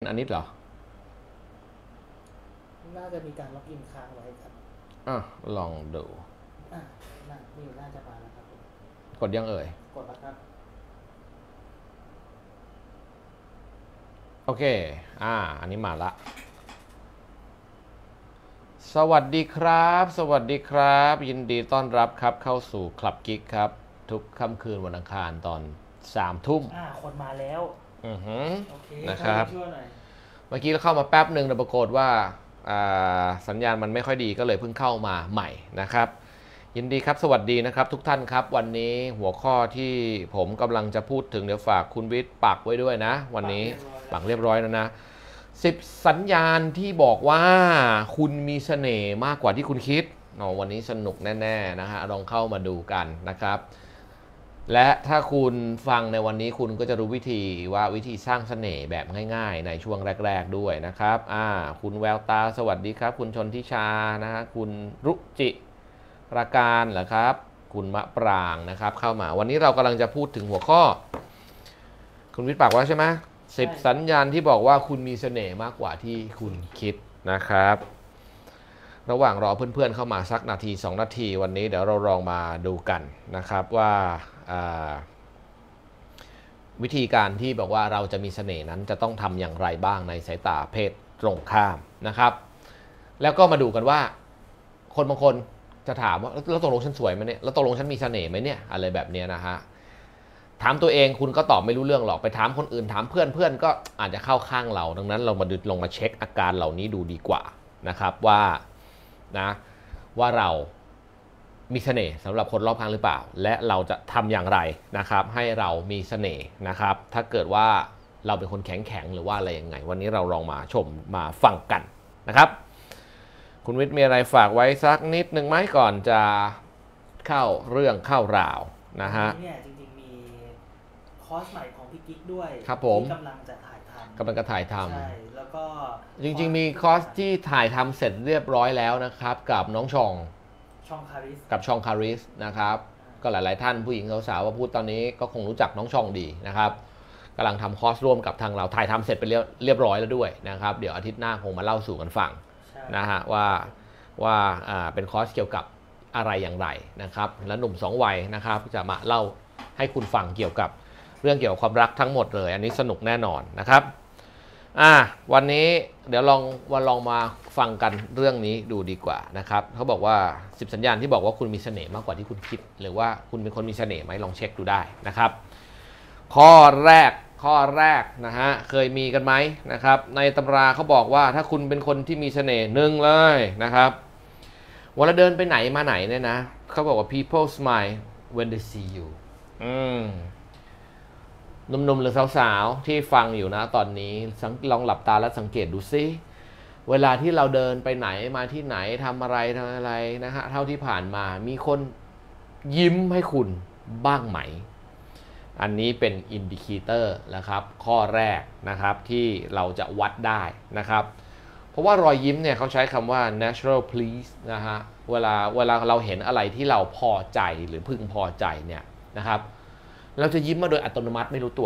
อันนี้เหรอน่าจะมีการล็อกอินค้างไว้ครับอ่ะลองดูอ่านี่น่าจะมาแล้วครับผมกดยังเอ่ยกดแล้วครับโอเคอันนี้มาละสวัสดีครับสวัสดีครับยินดีต้อนรับครับเข้าสู่คลับกิ๊กครับทุกค่ำคืนวันอังคารตอน3 ทุ่มคนมาแล้วอือหือโอเคนะครับช่วยหน่อยเมื่อกี้เราเข้ามาแป๊บหนึ่งแต่ปรากฏว่าสัญญาณมันไม่ค่อยดีก็เลยเพิ่งเข้ามาใหม่นะครับยินดีครับสวัสดีนะครับทุกท่านครับวันนี้หัวข้อที่ผมกำลังจะพูดถึงเดี๋ยวฝากคุณวิทย์ปักไว้ด้วยนะวันนี้ปักเรียบร้อยแล้วนะ10 สัญญาณที่บอกว่าคุณมีเสน่ห์มากกว่าที่คุณคิดวันนี้สนุกแน่ๆนะฮะลองเข้ามาดูกันนะครับและถ้าคุณฟังในวันนี้คุณก็จะรู้วิธีสร้างเสน่ห์แบบง่ายๆในช่วงแรกๆด้วยนะครับคุณแววตาสวัสดีครับคุณชนทิชานะฮะคุณรุจิราการเหรอครับคุณมะปรางนะครับเข้ามาวันนี้เรากำลังจะพูดถึงหัวข้อคุณวิทย์ปากว่าใช่ไหม10 สัญญาณที่บอกว่าคุณมีเสน่ห์มากกว่าที่คุณคิดนะครับระหว่างรอเพื่อนๆเข้ามาสักนาที2 นาทีวันนี้เดี๋ยวเราลองมาดูกันนะครับว่าวิธีการที่บอกว่าเราจะมีเสน่ห์นั้นจะต้องทำอย่างไรบ้างในสายตาเพศตรงข้ามนะครับแล้วก็มาดูกันว่าคนบางคนจะถามว่าแล้วตกลงฉันสวยไหมเนี่ยแล้วตกลงฉันมีเสน่ห์ไหมเนี่ยอะไรแบบนี้นะฮะถามตัวเองคุณก็ตอบไม่รู้เรื่องหรอกไปถามคนอื่นถามเพื่อนก็อาจจะเข้าข้างเราดังนั้นเรามาลงมาเช็คอาการเหล่านี้ดูดีกว่านะครับว่าเรามีเสน่ห์สำหรับคนรอบข้างหรือเปล่าและเราจะทำอย่างไรนะครับให้เรามีเสน่ห์นะครับถ้าเกิดว่าเราเป็นคนแข็งหรือว่าอะไรยังไงวันนี้เราลองมาชมมาฟังกันนะครับคุณวิทย์มีอะไรฝากไว้สักนิดหนึ่งไหมก่อนจะเข้าเรื่องเข้าราวนะฮะเนี่ยจริงๆมีคอร์สใหม่ของพี่กิ๊กด้วยครับผมที่กำลังจะถ่ายทำถ่ายทำใช่แล้วก็ำจริงๆมีคอร์สที่ถ่ายทำเสร็จเรียบร้อยแล้วนะครับกับน้องชองคาริสกับช่องคาริสนะครับก็หลายๆท่านผู้หญิงสาวๆว่าพูดตอนนี้ก็คงรู้จักน้องช่องดีนะครับกำลังทำคอร์สร่วมกับทางเราถ่ายทำเสร็จไปเรียบร้อยแล้วด้วยนะครับเดี๋ยวอาทิตย์หน้าคงมาเล่าสู่กันฟังนะฮะว่าเป็นคอร์สเกี่ยวกับอะไรอย่างไรนะครับและหนุ่ม2 วัยนะครับจะมาเล่าให้คุณฟังเกี่ยวกับเรื่องเกี่ยวกับความรักทั้งหมดเลยอันนี้สนุกแน่นอนนะครับวันนี้เดี๋ยวลองมาฟังกันเรื่องนี้ดูดีกว่านะครับเขาบอกว่า10 สัญญาณที่บอกว่าคุณมีเสน่ห์มากกว่าที่คุณคิดหรือว่าคุณเป็นคนมีเสน่ห์ไหมลองเช็คดูได้นะครับข้อแรกนะฮะเคยมีกันไหมนะครับในตำราเขาบอกว่าถ้าคุณเป็นคนที่มีเสน่ห์หนึ่งเลยนะครับเวลาเดินไปไหนมาไหนเนี่ยนะเขาบอกว่า people smile when they see you หนุ่มๆหรือสาวๆที่ฟังอยู่นะตอนนี้ลองหลับตาแล้วสังเกตดูซิเวลาที่เราเดินไปไหนมาที่ไหนทำอะไรนะฮะเท่าที่ผ่านมามีคนยิ้มให้คุณบ้างไหมอันนี้เป็นอินดิเคเตอร์นะครับข้อแรกนะครับที่เราจะวัดได้นะครับเพราะว่ารอยยิ้มเนี่ยเขาใช้คำว่า natural please นะฮะเวลาเราเห็นอะไรที่เราพอใจหรือพึงพอใจเนี่ยนะครับเราจะยิ้มมาโดยอัตโนมัติไม่รู้ตัว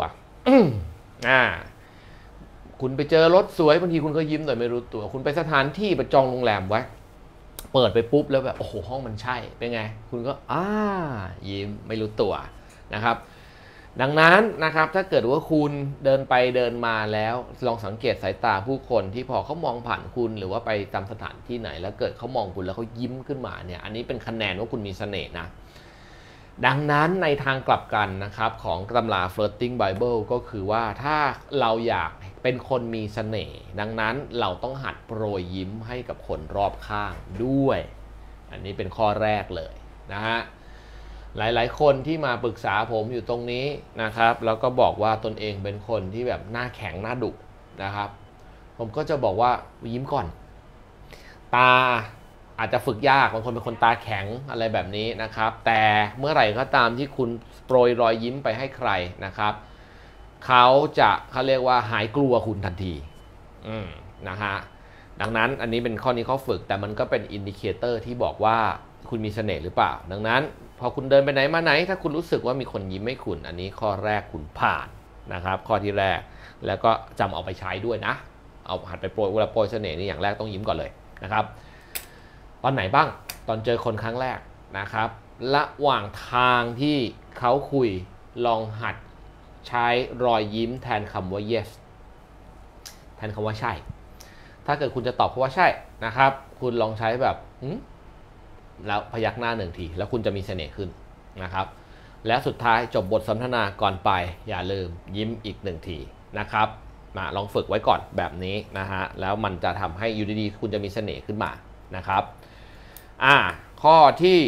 คุณไปเจอรถสวยบางทีคุณก็ยิ้มโดยไม่รู้ตัวคุณไปสถานที่ไปจองโรงแรมไว้เปิดไปปุ๊บแล้วแบบโอ้โหห้องมันใช่เป็นไงคุณก็ยิ้มไม่รู้ตัวนะครับดังนั้นนะครับถ้าเกิดว่าคุณเดินไปเดินมาแล้วลองสังเกตสายตาผู้คนที่พอเขามองผ่านคุณหรือว่าไปตามสถานที่ไหนแล้วเกิดเขามองคุณแล้วเขายิ้มขึ้นมาเนี่ยอันนี้เป็นคะแนนว่าคุณมีเสน่ห์นะดังนั้นในทางกลับกันนะครับของตำรา Flirting Bible ก็คือว่าถ้าเราอยากเป็นคนมีเสน่ห์ดังนั้นเราต้องหัดโปรยยิ้มให้กับคนรอบข้างด้วยอันนี้เป็นข้อแรกเลยนะฮะหลายๆคนที่มาปรึกษาผมอยู่ตรงนี้นะครับแล้วก็บอกว่าตนเองเป็นคนที่แบบหน้าแข็งหน้าดุนะครับผมก็จะบอกว่ายิ้มก่อนตาอาจจะฝึกยากบางคนเป็นคนตาแข็งอะไรแบบนี้นะครับแต่เมื่อไหร่ก็ตามที่คุณโปรยรอยยิ้มไปให้ใครนะครับเขาเรียกว่าหายกลัวคุณทันทีนะฮะดังนั้นอันนี้เป็นข้อนี้ข้อฝึกแต่มันก็เป็นอินดิเคเตอร์ที่บอกว่าคุณมีเสน่ห์หรือเปล่าดังนั้นพอคุณเดินไปไหนมาไหนถ้าคุณรู้สึกว่ามีคนยิ้มให้คุณอันนี้ข้อแรกคุณผ่านนะครับข้อที่แรกแล้วก็จำเอาไปใช้ด้วยนะเอาหัดไปโปรยเวลาโปรยเสน่ห์นี่อย่างแรกต้องยิ้มก่อนเลยนะครับตอนไหนบ้างตอนเจอคนครั้งแรกนะครับระหว่างทางที่เขาคุยลองหัดใช้รอยยิ้มแทนคำว่า yes แทนคำว่าใช่ถ้าเกิดคุณจะตอบเขาว่าใช่นะครับคุณลองใช้แบบแล้วพยักหน้า1 ทีแล้วคุณจะมีเสน่ห์ขึ้นนะครับและสุดท้ายจบบทสนทนาก่อนไปอย่าลืมยิ้มอีก1 ทีนะครับลองฝึกไว้ก่อนแบบนี้นะฮะแล้วมันจะทำให้อยู่ดีๆคุณจะมีเสน่ห์ขึ้นมานะครับข้อที่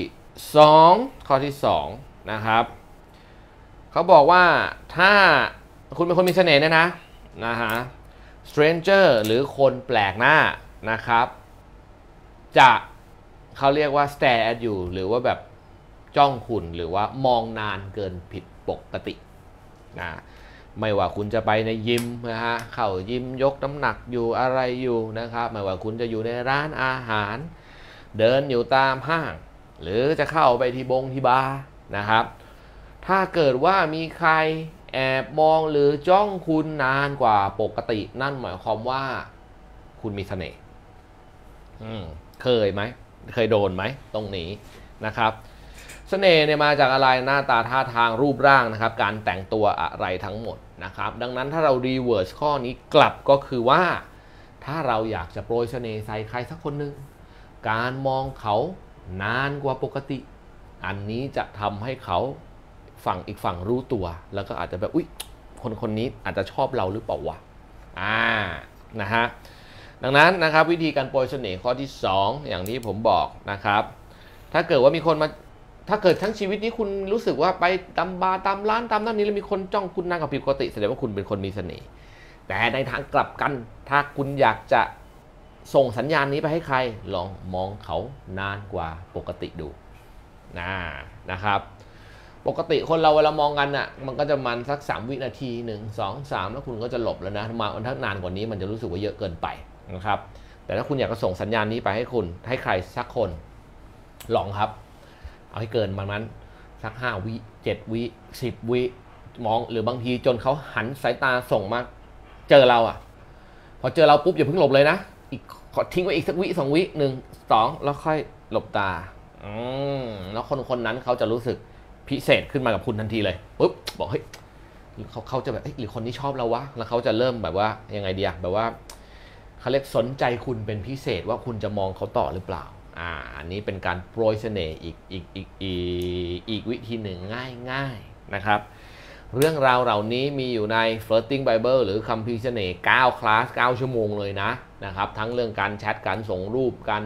2นะครับเขาบอกว่าถ้าคุณเป็นคนมีเสน่ห์นะฮะ stranger หรือคนแปลกหน้านะครับจะเขาเรียกว่า stare at you หรือว่าแบบจ้องคุณหรือว่ามองนานเกินผิดปกตินะไม่ว่าคุณจะไปในยิมนะฮะเข้ายิมยกน้ำหนักอยู่อะไรอยู่นะครับไม่ว่าคุณจะอยู่ในร้านอาหารเดินอยู่ตามห้างหรือจะเข้าไปที่บาร์นะครับถ้าเกิดว่ามีใครแอบมองหรือจ้องคุณนานกว่าปกตินั่นหมายความว่าคุณมีเสน่ห์เคยไหมเคยโดนไหมตรงนี้นะครับเสน่ห์เนี่ยมาจากอะไรหน้าตาท่าทางรูปร่างนะครับการแต่งตัวอะไรทั้งหมดนะครับดังนั้นถ้าเรารีเวิร์สข้อนี้กลับก็คือว่าถ้าเราอยากจะโปรยเสน่ห์ใส่ใครสักคนหนึ่งการมองเขานานกว่าปกติอันนี้จะทำให้เขาอีกฝั่งรู้ตัวแล้วก็อาจจะแบบอุ๊ยคนนี้อาจจะชอบเราหรือเปล่าวะนะฮะดังนั้นนะครับวิธีการโปรยเสน่ห์ข้อที่2อย่างที่ผมบอกนะครับถ้าเกิดว่ามีคนมาถ้าเกิดทั้งชีวิตนี้คุณรู้สึกว่าไปตามบาร์ตามร้านตามนั่นนี้แล้วมีคนจ้องคุณนานกว่าผิดปกติแสดงว่าคุณเป็นคนมีเสน่ห์แต่ในทางกลับกันถ้าคุณอยากจะส่งสัญญาณนี้ไปให้ใครลองมองเขานานกว่าปกติดูนะครับปกติคนเราเวลามองกันน่ะมันก็จะมันสัก3 วินาที1 2 3แล้วคุณก็จะหลบแล้วนะมาถ้านานกว่านี้มันจะรู้สึกว่าเยอะเกินไปนะครับแต่ถ้าคุณอยากจะส่งสัญญาณนี้ไปให้ใครสักคนลองครับเอาให้เกินมันสัก5 วิ7 วิ10 วิมองหรือบางทีจนเขาหันสายตาส่งมาเจอเราพอเจอเราปุ๊บอย่าเพิ่งหลบเลยนะขอทิ้งไว้อีกสักวิ2 วิ1 2แล้วค่อยหลบตาแล้วคนนั้นเขาจะรู้สึกพิเศษขึ้นมากับคุณทันทีเลยปุ๊บบอกเฮ้ยเขาจะแบบหรือคนนี้ชอบเราวะแล้วเขาจะเริ่มแบบว่ายังไงดีแบบว่าเขาเรียกสนใจคุณเป็นพิเศษว่าคุณจะมองเขาต่อหรือเปล่าอันนี้เป็นการโปรยเสน่ห์อีกวิธีหนึ่งง่ายนะครับเรื่องราวเหล่านี้มีอยู่ใน Flirting Bible หรือคัมภีร์เสน่ห์9 คลาส 9 ชั่วโมงเลยนะครับทั้งเรื่องการแชทการส่งรูปการ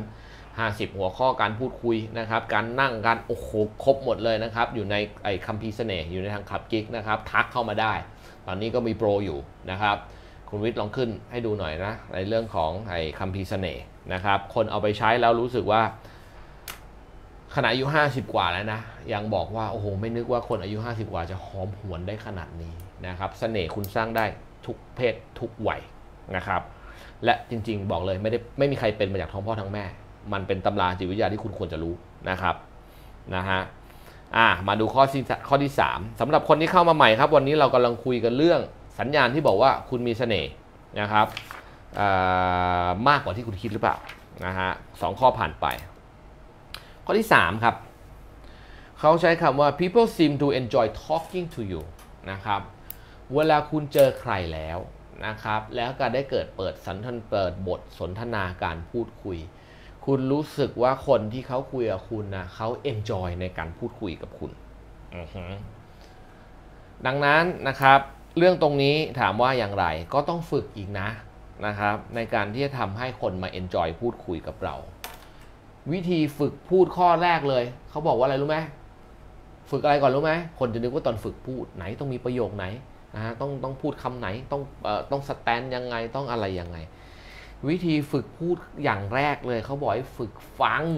50 หัวข้อการพูดคุยนะครับการนั่งการโอ้โหครบหมดเลยนะครับอยู่ในคัมภีร์เสน่ห์อยู่ในทางขับกิ๊กนะครับทักเข้ามาได้ตอนนี้ก็มีโปรอยู่นะครับคุณวิทย์ลองขึ้นให้ดูหน่อยนะในเรื่องของคัมภีร์เสน่ห์นะครับคนเอาไปใช้แล้วรู้สึกว่าขณะอายุ50 กว่าแล้วนะยังบอกว่าโอ้โหไม่นึกว่าคนอายุ50 กว่าจะหอมหวนได้ขนาดนี้นะครับเสน่ห์คุณสร้างได้ทุกเพศทุกวัยนะครับและจริงๆบอกเลยไม่มีใครเป็นมาจากท้องพ่อท้องแม่มันเป็นตำราจิตวิทยาที่คุณควรจะรู้นะครับมาดูข้อที่3สำหรับคนที่เข้ามาใหม่ครับวันนี้เรากำลังคุยกันเรื่องสัญญาณที่บอกว่าคุณมีเสน่ห์นะครับมากกว่าที่คุณคิดหรือเปล่า2 ข้อผ่านไปข้อที่3ครับเขาใช้คำว่า people seem to enjoy talking to you นะครับเวลาคุณเจอใครแล้วนะครับแล้วก็ได้เปิดบทสนทนาการพูดคุยคุณรู้สึกว่าคนที่เขาคุยกับคุณนะเขา enjoy ในการพูดคุยกับคุณดังนั้นนะครับเรื่องตรงนี้ถามว่าอย่างไรก็ต้องฝึกอีกนะครับในการที่จะทำให้คนมา enjoy พูดคุยกับเราวิธีฝึกพูดข้อแรกเลยเขาบอกว่าอะไรรู้ไหมฝึกอะไรก่อนรู้ไหมคนจะนึกว่าตอนฝึกพูดไหนต้องมีประโยคไหนต้องพูดคำไหนต้องสแตนยังไงต้องอะไรยังไงวิธีฝึกพูดอย่างแรกเลยเขาบอกให้ฝึกฟัง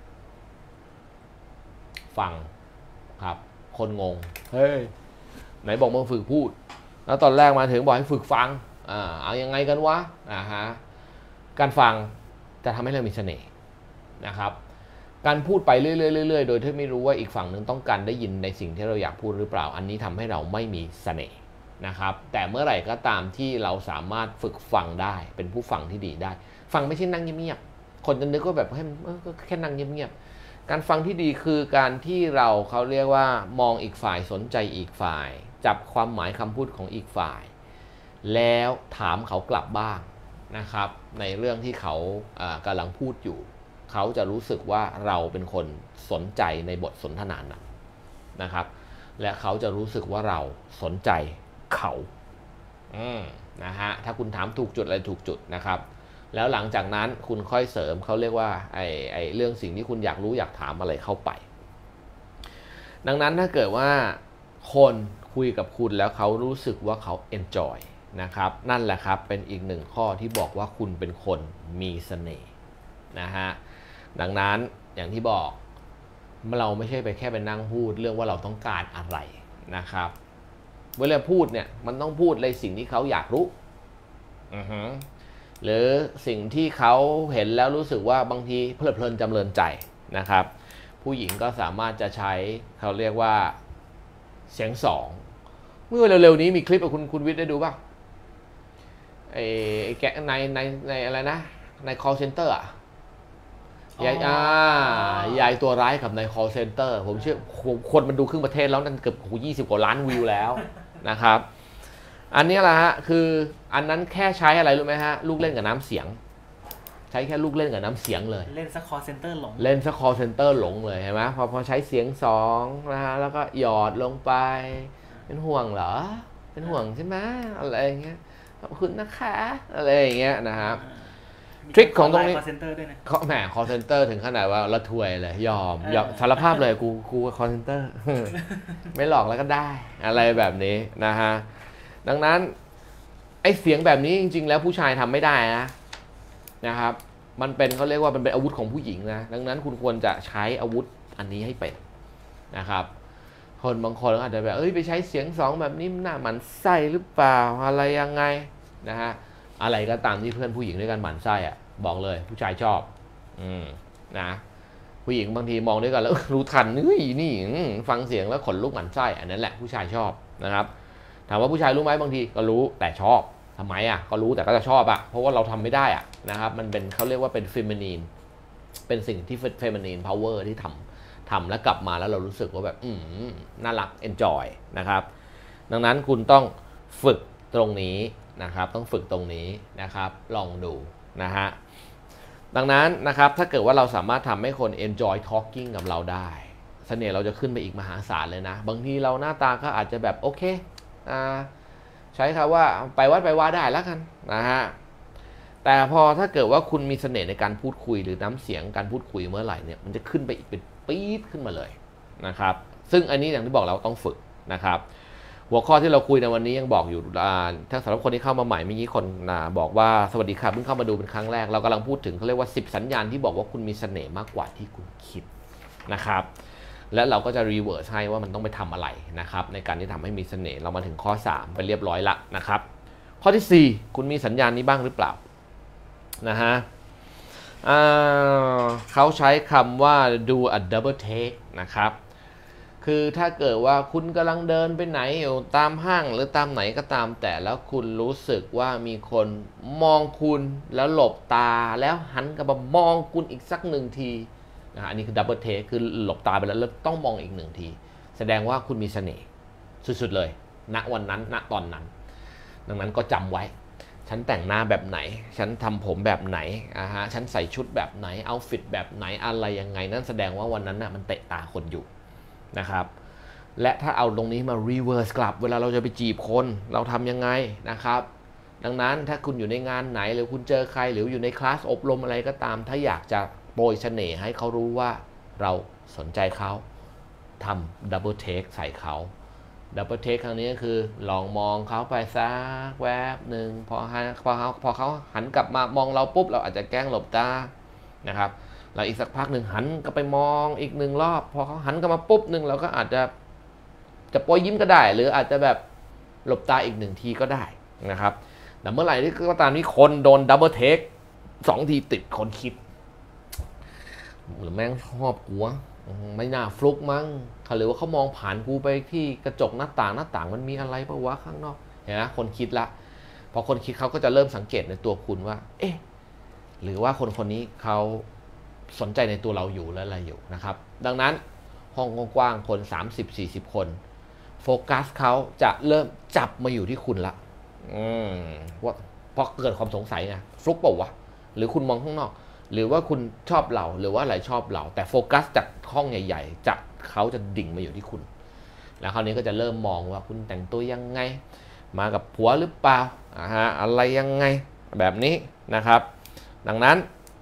ครับคนงงเฮ้ยไหนบอกมึงฝึกพูดแล้วตอนแรกมาถึงบอกให้ฝึกฟังเอายังไงกันวะการฟังจะทำให้เรามีเสน่ห์นะครับการพูดไปเรื่อยๆโดยที่ไม่รู้ว่าอีกฝั่งหนึ่งต้องการได้ยินในสิ่งที่เราอยากพูดหรือเปล่าอันนี้ทำให้เราไม่มีเสน่ห์นะครับแต่เมื่อไหร่ก็ตามที่เราสามารถฝึกฟังได้เป็นผู้ฟังที่ดีได้ฟังไม่ใช่นั่งเงียบๆคนจะนึกว่าแบบให้มันก็แค่นั่งเงียบๆการฟังที่ดีคือการที่เขาเรียกว่ามองอีกฝ่ายสนใจอีกฝ่ายจับความหมายคำพูดของอีกฝ่ายแล้วถามเขากลับบ้างนะครับในเรื่องที่เขากำลังพูดอยู่เขาจะรู้สึกว่าเราเป็นคนสนใจในบทสนทนานั้นนะครับและเขาจะรู้สึกว่าเราสนใจเขานะฮะถ้าคุณถามถูกจุดอะไรถูกจุดนะครับแล้วหลังจากนั้นคุณค่อยเสริมเขาเรียกว่าไอ้เรื่องสิ่งที่คุณอยากรู้อยากถามอะไรเข้าไปดังนั้นถ้าเกิดว่าคนคุยกับคุณแล้วเขารู้สึกว่าเขา enjoy นะครับนั่นแหละครับเป็นอีกหนึ่งข้อที่บอกว่าคุณเป็นคนมีเสน่ห์นะฮะดังนั้นอย่างที่บอกเราไม่ใช่ไปแค่ไปนั่งพูดเรื่องว่าเราต้องการอะไรนะครับเวลาพูดเนี่ยมันต้องพูดในสิ่งที่เขาอยากรู้หรือสิ่งที่เขาเห็นแล้วรู้สึกว่าบางทีเพลิดเพลินจำเริญใจนะครับผู้หญิงก็สามารถจะใช้เขาเรียกว่าเสียงสองเมื่อเร็วๆนี้มีคลิปของคุณวิทย์ได้ดูป่ะไอ้แกในอะไรนะใน call center อ่ะยายตัวร้ายกับใน call center ผมเชื่อคนมันดูครึ่งประเทศแล้วนั่นเกือบ20 กว่าล้านวิวแล้วนะครับอันนี้แหละฮะคืออันนั้นแค่ใช้อะไรรู้ไหมฮะลูกเล่นกับน้ำเสียงใช้แค่ลูกเล่นกับน้ำเสียงเลยเล่นซัก call center หลงเล่นซัก call center หลงเลยเห็นไหมพอใช้เสียงสองนะฮะแล้วก็หยอดลงไปเป็นห่วงเหรอเป็นห่วงใช่ไหมอะไรอย่างเงี้ยขอบคุณนะคะอะไรอย่างเงี้ยนะครับทริคของตรงนี้ call center ด้วยนะแหม call center ถึงขนาดว่าละถวยเลยยอมสารภาพเลยกู call center ไม่หลอกแล้วก็ได้อะไรแบบนี้นะฮะดังนั้นไอ้เสียงแบบนี้จริงๆแล้วผู้ชายทำไม่ได้นะครับมันเป็นเขาเรียกว่ามันเป็นอาวุธของผู้หญิงนะดังนั้นคุณควรจะใช้อาวุธอันนี้ให้เป็นนะครับคนบางคนอาจจะแบบไปใช้เสียงสองแบบนี้หน้าหมันไส้หรือเปล่าอะไรยังไงนะฮะอะไรก็ตามที่เพื่อนผู้หญิงด้วยกันหมั่นไส้อะบอกเลยผู้ชายชอบนะผู้หญิงบางทีมองด้วยกันแล้วรู้ทันนี่ฟังเสียงแล้วขนลุกหมั่นไส้อันนั้นแหละผู้ชายชอบนะครับถามว่าผู้ชายรู้ไหมบางทีก็รู้แต่ชอบทำไมก็รู้แต่ก็จะชอบเพราะว่าเราทำไม่ได้นะครับมันเป็นเขาเรียกว่าเป็นเฟมินีนเป็นสิ่งที่เฟมินีนพาวเวอร์ที่ทำแล้วกลับมาแล้วเรารู้สึกว่าแบบน่ารักเอนจอยนะครับดังนั้นคุณต้องฝึกตรงนี้นะครับต้องฝึกตรงนี้นะครับลองดูนะฮะดังนั้นนะครับถ้าเกิดว่าเราสามารถทำให้คน enjoy talking กับเราได้เสน่ห์เราจะขึ้นไปอีกมหาศาลเลยนะบางทีเราหน้าตาก็อาจจะแบบโอเคใช้คำว่าไปวัดไปว่าได้แล้วกันนะฮะแต่พอถ้าเกิดว่าคุณมีเสน่ห์ในการพูดคุยหรือน้ำเสียงการพูดคุยเมื่อไหร่เนี่ยมันจะขึ้นไปอีกเป็นปี๊ดขึ้นมาเลยนะครับซึ่งอันนี้อย่างที่บอกเราต้องฝึกนะครับหัวข้อที่เราคุยในวันนี้ยังบอกอยู่ถ้าสำหรับคนที่เข้ามาใหม่เมื่อกี้คนบอกว่าสวัสดีครับเพิ่งเข้ามาดูเป็นครั้งแรกเรากำลังพูดถึงเขาเรียกว่า10 สัญญาณที่บอกว่าคุณมีเสน่ห์มากกว่าที่คุณคิดนะครับและเราก็จะรีเวิร์สให้ว่ามันต้องไปทำอะไรนะครับในการที่ทำให้มีเสน่ห์เรามาถึงข้อ3ไปเรียบร้อยละนะครับข้อที่4คุณมีสัญญาณนี้บ้างหรือเปล่านะฮะเขาใช้คำว่า do a double take นะครับคือถ้าเกิดว่าคุณกำลังเดินไปไหนอยู่ตามห้างหรือตามไหนก็ตามแต่แล้วคุณรู้สึกว่ามีคนมองคุณแล้วหลบตาแล้วหันกลับมามองคุณอีกสัก1 ทีนะอันนี้คือดับเบิลเทคคือหลบตาไปแล้วต้องมองอีก1 ทีแสดงว่าคุณมีเสน่ห์สุดๆเลยณวันนั้นณตอนนั้นดังนั้นก็จำไว้ฉันแต่งหน้าแบบไหนฉันทำผมแบบไหนฉันใส่ชุดแบบไหนเอาฟิตแบบไหนอะไรยังไงนั่นแสดงว่าวันนั้นมันเตะตาคนอยู่นะครับและถ้าเอาตรงนี้มารีเวิร์สกลับเวลาเราจะไปจีบคนเราทำยังไงนะครับดังนั้นถ้าคุณอยู่ในงานไหนหรือคุณเจอใครหรืออยู่ในคลาสอบรมอะไรก็ตามถ้าอยากจะโปรยเสน่ห์ให้เขารู้ว่าเราสนใจเขาทำดับเบิลเทคใส่เขาดับเบิลเทคครั้งนี้ก็คือลองมองเขาไปสักแวบหนึ่งพอเขาหันกลับมามองเราปุ๊บเราอาจจะแกล้งหลบตานะครับเราอีกสักพักหนึ่งหันกลับไปมองอีก1 รอบพอเขาหันกลับมาปุ๊บหนึ่งเราก็อาจจะโปรยยิ้มก็ได้หรืออาจจะแบบหลบตาอีก1 ทีก็ได้นะครับแต่เมื่อไหร่ที่ก็ตามที่คนโดนดับเบิลเทค2 ทีติดคนคิดหรือแม่งชอบกูวะไม่น่าฟลุกมั้งหรือว่าเขามองผ่านกูไปที่กระจกหน้าต่างมันมีอะไรปะวะข้างนอกเห็นไหมคนคิดละพอคนคิดเขาก็จะเริ่มสังเกตในตัวคุณว่าเอ๊ะหรือว่าคนคนนี้เขาสนใจในตัวเราอยู่และอะไรอยู่นะครับดังนั้นห้องกว้างๆคน 30-40 คนโฟกัสเขาจะเริ่มจับมาอยู่ที่คุณละว่าเพราะเกิดความสงสัยไงฟลุกเปล่าวะหรือคุณมองข้างนอกหรือว่าคุณชอบเราหรือว่าอะไรชอบเราแต่โฟกัสจากห้องใหญ่ๆเขาจะดิ่งมาอยู่ที่คุณแล้วคราวนี้ก็จะเริ่มมองว่าคุณแต่งตัวยังไงมากับผัวหรือเปล่าอะไรยังไงแบบนี้นะครับดังนั้น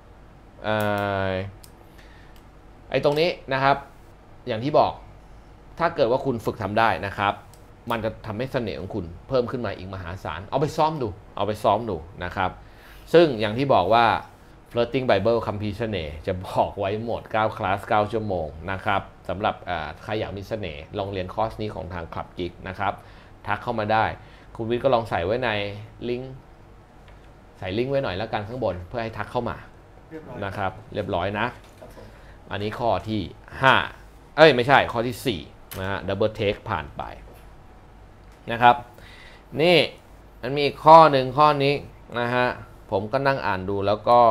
ไอ้ตรงนี้นะครับอย่างที่บอกถ้าเกิดว่าคุณฝึกทำได้นะครับมันจะทำให้เสน่ห์ของคุณเพิ่มขึ้นมาอีกมหาศาลเอาไปซ้อมดูนะครับซึ่งอย่างที่บอกว่า Flirting Bible คัมภีร์เสน่ห์จะบอกไว้หมด9คลาส9ชั่วโมงนะครับสำหรับใครอยากมีเสน่ห์ลองเรียนคอร์สนี้ของทาง Club Geek นะครับทักเข้ามาได้คุณวิทย์ก็ลองใส่ไว้ในลิงก์ใส่ลิงก์ไว้หน่อยแล้วกันข้างบนเพื่อให้ทักเข้ามานะครับเรียบร้อยนะอันนี้ข้อที่5ไม่ใช่ข้อที่4นะฮะ Double Take ผ่านไปนะครับนี่มันมีข้อหนึ่งข้อนี้นะฮะผมก็นั่งอ่านดูแล้วก็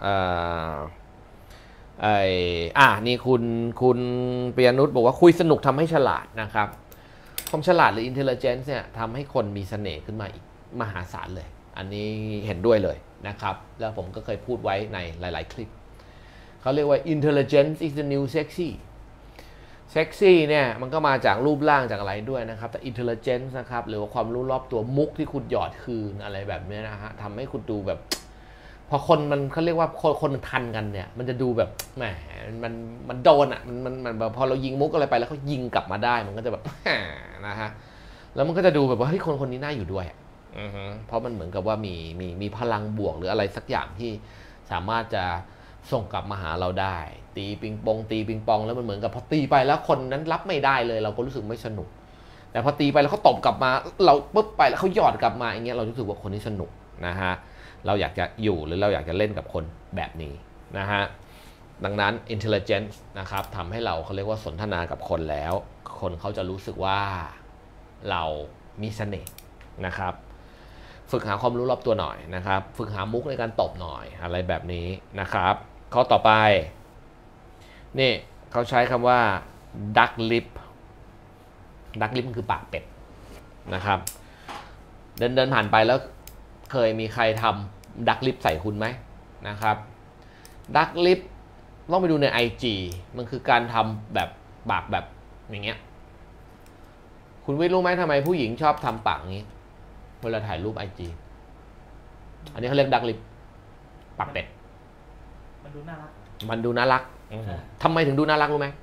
นี่คุณเปียนุชบอกว่าคุยสนุกทำให้ฉลาดนะครับความฉลาดหรือ intelligence เนี่ยทำให้คนมีเสน่ห์ขึ้นมาอีกมหาศาลเลยอันนี้เห็นด้วยเลยนะครับแล้วผมก็เคยพูดไว้ในหลายๆคลิปเขาเรียกว่า intelligence is the new sexy sexy เนี่ยมันก็มาจากรูปร่างจากอะไรด้วยนะครับแต่ intelligence นะครับหรือว่าความรู้รอบตัวมุกที่คุณหยอดคืนอะไรแบบนี้นะฮะทำให้คุณดูแบบพอคนมันเขาเรียกว่าคนทันกันเนี่ยมันจะดูแบบแหมมันโดนอ่ะมันแบบพอเรายิงมุกอะไรไปแล้วเขายิงกลับมาได้มันก็จะแบบนะฮะแล้วมันก็จะดูแบบว่าเฮ้ยคนนี้น่าอยู่ด้วยเพราะมันเหมือนกับว่ามีพลังบวกหรืออะไรสักอย่างที่สามารถจะส่งกลับมาหาเราได้ตีปิงปองแล้วมันเหมือนกับพอตีไปแล้วคนนั้นรับไม่ได้เลยเราก็รู้สึกไม่สนุกแต่พอตีไปแล้วเขาตบกลับมาเราปุ๊บไปแล้วเขาหยอดกลับมาอย่างเงี้ยเรารู้สึกว่าคนนี้สนุกนะฮะเราอยากจะอยู่หรือเราอยากจะเล่นกับคนแบบนี้นะฮะดังนั้น intelligence นะครับทำให้เราเขาเรียกว่าสนทนากับคนแล้วคนเขาจะรู้สึกว่าเรามีเสน่ห์นะครับฝึกหาความรู้รอบตัวหน่อยนะครับฝึกหามุกในการตบหน่อยอะไรแบบนี้นะครับข้อต่อไปนี่เขาใช้คำว่า duck lip มันคือปากเป็ดนะครับเดินผ่านไปแล้วเคยมีใครทำ duck lip ใส่คุณไหมนะครับ duck lip ต้องไปดูใน IG มันคือการทำแบบปากแบบอย่างเงี้ยคุณวิทย์รู้ไหมทำไมผู้หญิงชอบทำปากนี้เวลาถ่ายรูป IG อันนี้เขาเรียก duck lip ปากเป็ดมันดูน่ารักทำไมถึงดูน่ารักรู้ไหม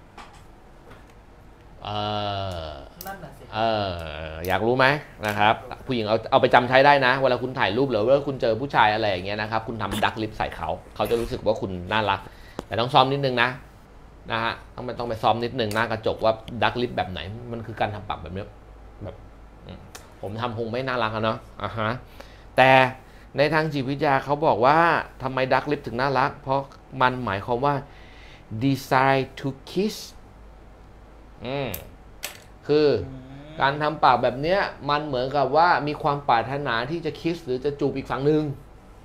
นั่นน่ะสิอยากรู้ไหมนะครับผู้หญิงเอาไปจำใช้ได้นะเวลาคุณถ่ายรูปหรือว่าคุณเจอผู้ชายอะไรอย่างเงี้ยนะครับคุณทำดักลิปใส่เขาจะรู้สึกว่าคุณน่ารักแต่ต้องซ้อมนิดนึงนะฮะต้องไปซ้อมนิดนึงหน้ากระจกว่าดักลิปแบบไหนมันคือการทำปากแบบนี้แบบผมทำคงไม่น่ารักเนาะแต่ในทางจิตวิทยาเขาบอกว่าทำไมดักลิปถึงน่ารักเพราะมันหมายความว่า desire to kiss คือการทำปากแบบนี้มันเหมือนกับว่ามีความปรารถนาที่จะคิสหรือจะจูบอีกฝั่งหนึ่ง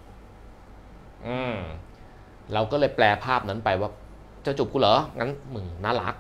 เราก็เลยแปลภาพนั้นไปว่าจะจูบกูเหรองั้นมึงน่ารัก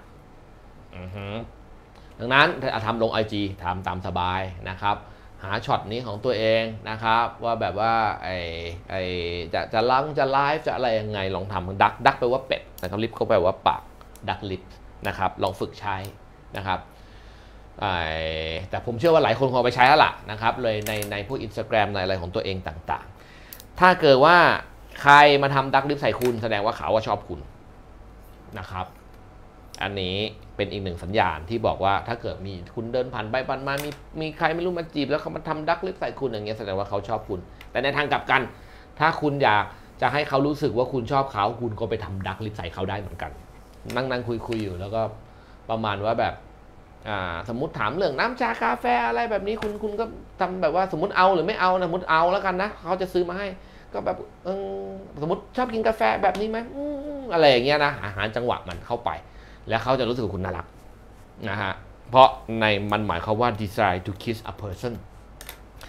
ดังนั้นถ้าทำลง IG ทำตามสบายนะครับหาช็อตนี้ของตัวเองนะครับว่าแบบว่าจะไลฟ์จะอะไรยังไงลองทำดักแปลว่าเป็ดนะครับลิปก็แปลว่าปากดักลิปนะครับลองฝึกใช้นะครับแต่ผมเชื่อว่าหลายคนคงเอาไปใช้แล้วล่ะนะครับเลยในพวก Instagram ในอะไรของตัวเองต่างๆถ้าเกิดว่าใครมาทำดักลิปใส่คุณแสดงว่าเขาชอบคุณนะครับอันนี้เป็นอีกหนึ่งสัญญาณที่บอกว่าถ้าเกิดมีคุณเดินผ่านไปผ่านมามีใครไม่รู้มาจีบแล้วเขามาทำดักลิปใส่คุณอย่างเงี้ยแสดงว่าเขาชอบคุณแต่ในทางกลับกันถ้าคุณอยากจะให้เขารู้สึกว่าคุณชอบเขาคุณก็ไปทำดักลิปใส่เขาได้เหมือนกันนั่งคุยอยู่แล้วก็ประมาณว่าแบบสมมุติถามเรื่องน้ำชากาแฟอะไรแบบนี้คุณก็ทำแบบว่าสมมติเอาหรือไม่เอานะสมมติเอาแล้วกันนะเขาจะซื้อมาให้ก็แบบสมมติชอบกินกาแฟแบบนี้ไหมอะไรอย่างเงี้ยนะหาจังหวะมันเข้าไปแล้วเขาจะรู้สึกว่าคุณน่ารักนะฮะเพราะในมันหมายความว่า desire to kiss a person